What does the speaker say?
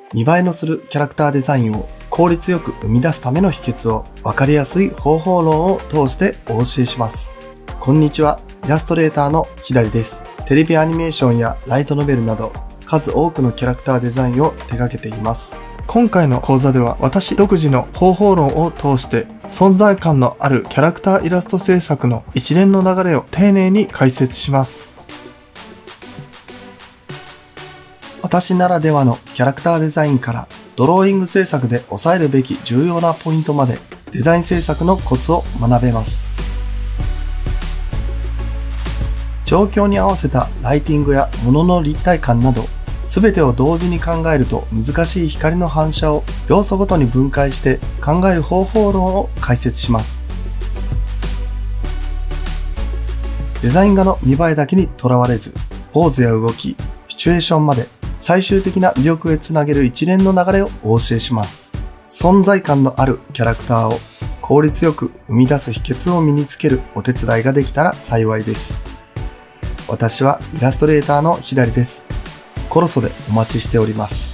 見栄えのするキャラクターデザインを効率よく生み出すための秘訣を分かりやすい方法論を通してお教えします。こんにちは、イラストレーターのひだりです。テレビアニメーションやライトノベルなど数多くのキャラクターデザインを手掛けています。今回の講座では私独自の方法論を通して存在感のあるキャラクターイラスト制作の一連の流れを丁寧に解説します。私ならではのキャラクターデザインからドローイング制作で押さえるべき重要なポイントまでデザイン制作のコツを学べます。状況に合わせたライティングや物の立体感など全てを同時に考えると難しい光の反射を要素ごとに分解して考える方法論を解説します。デザイン画の見栄えだけにとらわれず、ポーズや動き、シチュエーションまで最終的な魅力へつなげる一連の流れをお教えします。存在感のあるキャラクターを効率よく生み出す秘訣を身につけるお手伝いができたら幸いです。私はイラストレーターのひだりです。コロソでお待ちしております。